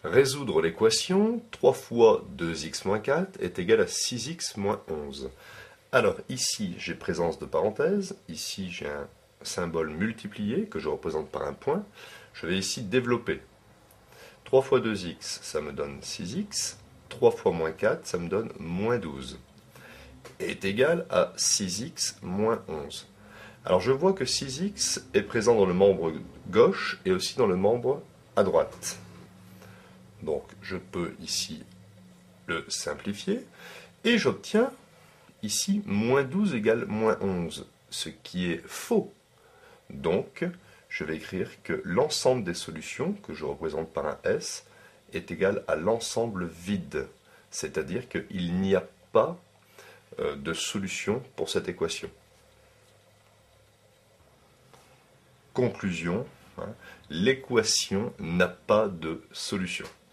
Résoudre l'équation 3 fois 2x moins 4 est égal à 6x moins 11. Alors ici j'ai présence de parenthèses, ici j'ai un symbole multiplié que je représente par un point. Je vais ici développer. 3 fois 2x ça me donne 6x, 3 fois moins 4 ça me donne moins 12. Est égal à 6x moins 11. Alors je vois que 6x est présent dans le membre gauche et aussi dans le membre à droite. Donc je peux ici le simplifier et j'obtiens ici moins 12 égale moins 11, ce qui est faux. Donc je vais écrire que l'ensemble des solutions, que je représente par un S, est égal à l'ensemble vide. C'est-à-dire qu'il n'y a pas de solution pour cette équation. Conclusion, l'équation n'a pas de solution.